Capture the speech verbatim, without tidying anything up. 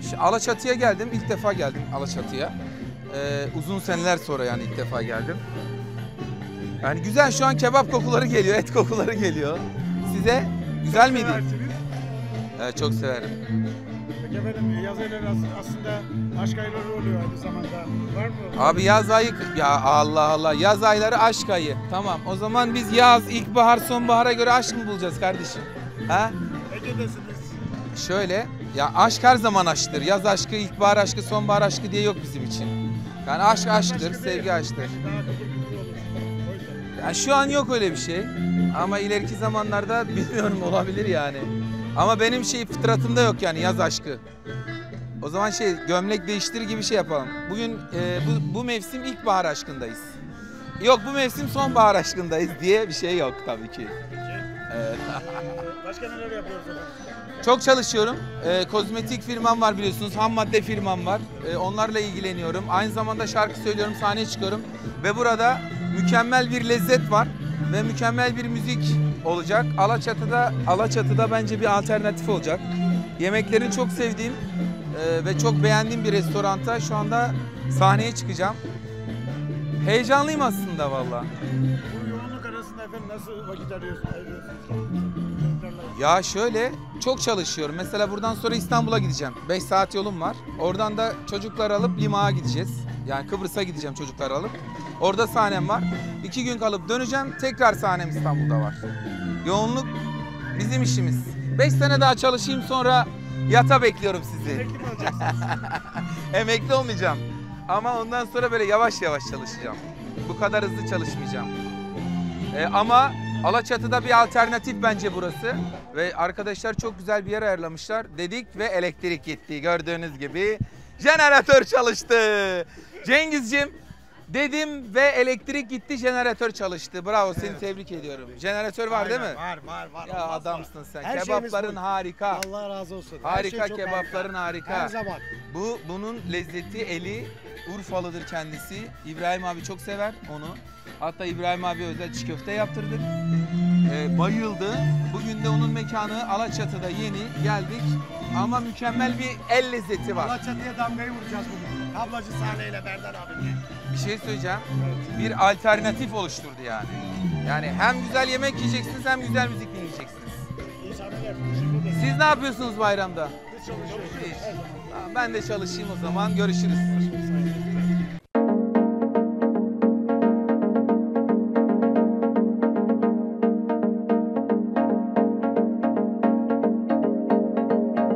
Şu Alaçatı'ya geldim. İlk defa geldim Alaçatı'ya. Ee, uzun seneler sonra yani ilk defa geldim. Yani güzel, şu an kebap kokuları geliyor, et kokuları geliyor. Size güzel miydi? Evet, çok severim. Peki efendim, yaz ayları aslında aşk ayları oluyor aynı zamanda. Var mı? Abi yaz ayı, ya Allah Allah, yaz ayları aşk ayı. Tamam, o zaman biz yaz, ilkbahar, sonbahara göre aşk mı bulacağız kardeşim? Ha? Ege'desiniz. Şöyle, ya aşk her zaman aşktır. Yaz aşkı, ilkbahar aşkı, sonbahar aşkı diye yok bizim için. Yani aşk aşktır, sevgi aşktır. Daha kıpır kıpır olur. O yüzden. Yani şu an yok öyle bir şey. Ama ileriki zamanlarda bilmiyorum, olabilir yani. Ama benim şey fıtratımda yok yani yaz aşkı. O zaman şey, gömlek değiştir gibi şey yapalım. Bugün e, bu, bu mevsim ilkbahar aşkındayız. Yok, bu mevsim sonbahar aşkındayız diye bir şey yok tabii ki. Evet. Ee, başka neler yapıyoruz efendim? Çok çalışıyorum. E, kozmetik firmam var biliyorsunuz. Ham madde firmam var. E, onlarla ilgileniyorum. Aynı zamanda şarkı söylüyorum, sahneye çıkıyorum. Ve burada mükemmel bir lezzet var. Ve mükemmel bir müzik olacak. Alaçatı'da, Alaçatı'da bence bir alternatif olacak. Yemeklerini çok sevdiğim e, ve çok beğendiğim bir restoranta şu anda sahneye çıkacağım. Heyecanlıyım aslında valla. Bu yoğunluk arasında efendim nasıl vakit arıyorsunuz? ayırıyorsunuz? Ya şöyle, çok çalışıyorum. Mesela buradan sonra İstanbul'a gideceğim. beş saat yolum var. Oradan da çocukları alıp Lima'ya gideceğiz. Yani Kıbrıs'a gideceğim çocukları alıp. Orada sahnem var. İki gün kalıp döneceğim. Tekrar sahnem İstanbul'da var. Yoğunluk bizim işimiz. Beş sene daha çalışayım, sonra yata bekliyorum sizi. Emekli mi olacaksınız? Emekli olmayacağım. Ama ondan sonra böyle yavaş yavaş çalışacağım. Bu kadar hızlı çalışmayacağım. Ee, ama Alaçatı'da bir alternatif bence burası. Ve arkadaşlar çok güzel bir yer ayarlamışlar. Dedik ve elektrik gitti. Gördüğünüz gibi jeneratör çalıştı. Cengizciğim, dedim ve elektrik gitti, jeneratör çalıştı. Bravo, seni Evet. tebrik ediyorum. Jeneratör var değil mi? Var var var. Ya olmaz mı? adamsın sen. Her şeyimiz Kebapların bu. harika. Allah razı olsun. Her Harika, şey çok kebapların harika. Her zaman. Bu bunun lezzeti, eli Urfalıdır kendisi. İbrahim abi çok sever onu. Hatta İbrahim abi özel çiğ köfte yaptırdık. Ee, bayıldı. Bugün de onun mekanı Alaçatı'da yeni geldik. Ama mükemmel bir el lezzeti var. Alaçatı'ya damgayı vuracağız bugün. Tablacı sahneyle Berdan abimle. Bir şey söyleyeceğim. Evet. Bir alternatif oluşturdu yani. Yani hem güzel yemek yiyeceksiniz hem güzel müzik dinleyeceksiniz. İyi sahneler. Teşekkür ederim. Siz ne yapıyorsunuz bayramda? Biz çalışıyoruz. Tamam, ben de çalışayım o zaman. Görüşürüz.